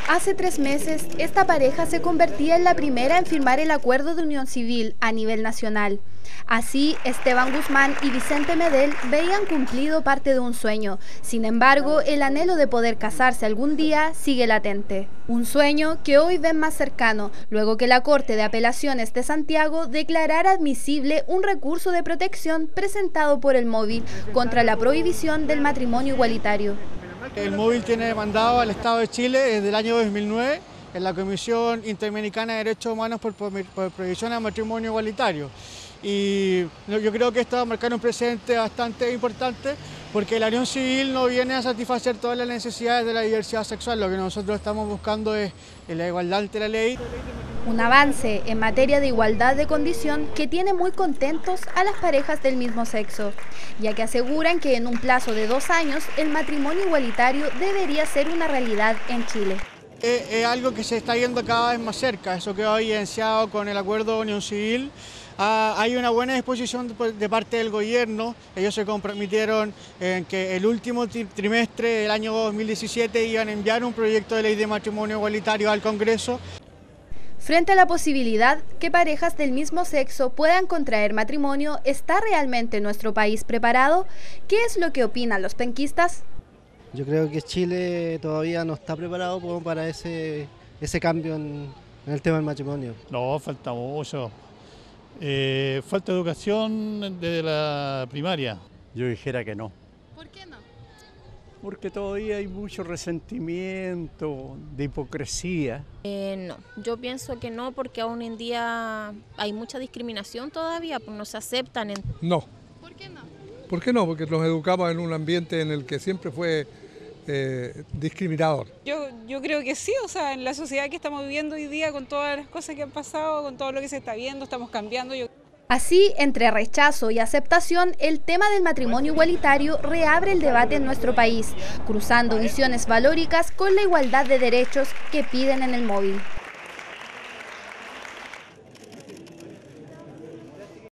Hace 3 meses, esta pareja se convertía en la primera en firmar el acuerdo de unión civil a nivel nacional. Así, Esteban Guzmán y Vicente Medel veían cumplido parte de un sueño. Sin embargo, el anhelo de poder casarse algún día sigue latente. Un sueño que hoy ven más cercano, luego que la Corte de Apelaciones de Santiago declarara admisible un recurso de protección presentado por el Móvil contra la prohibición del matrimonio igualitario. El Móvil tiene demandado al Estado de Chile desde el año 2009 en la Comisión Interamericana de Derechos Humanos por prohibición al matrimonio igualitario. Y yo creo que esto va a marcar un precedente bastante importante porque la unión civil no viene a satisfacer todas las necesidades de la diversidad sexual. Lo que nosotros estamos buscando es la igualdad ante la ley. Un avance en materia de igualdad de condición que tiene muy contentos a las parejas del mismo sexo, ya que aseguran que en un plazo de 2 años el matrimonio igualitario debería ser una realidad en Chile. Es algo que se está viendo cada vez más cerca, eso quedó evidenciado con el acuerdo de unión civil. Hay una buena disposición de parte del gobierno. Ellos se comprometieron en que el último trimestre del año 2017 iban a enviar un proyecto de ley de matrimonio igualitario al Congreso. Frente a la posibilidad que parejas del mismo sexo puedan contraer matrimonio, ¿está realmente nuestro país preparado? ¿Qué es lo que opinan los penquistas? Yo creo que Chile todavía no está preparado como para ese cambio en el tema del matrimonio. No, falta mucho. Falta educación desde la primaria. Yo dijera que no. ¿Por qué no? Porque todavía hay mucho resentimiento, de hipocresía. No, yo pienso que no, porque aún en día hay mucha discriminación todavía, pues no se aceptan. No. ¿Por qué no? ¿Por qué no? Porque los educamos en un ambiente en el que siempre fue discriminador. Yo creo que sí, o sea, en la sociedad que estamos viviendo hoy día, con todas las cosas que han pasado, con todo lo que se está viendo, estamos cambiando. Así, entre rechazo y aceptación, el tema del matrimonio igualitario reabre el debate en nuestro país, cruzando visiones valóricas con la igualdad de derechos que piden en el Móvil.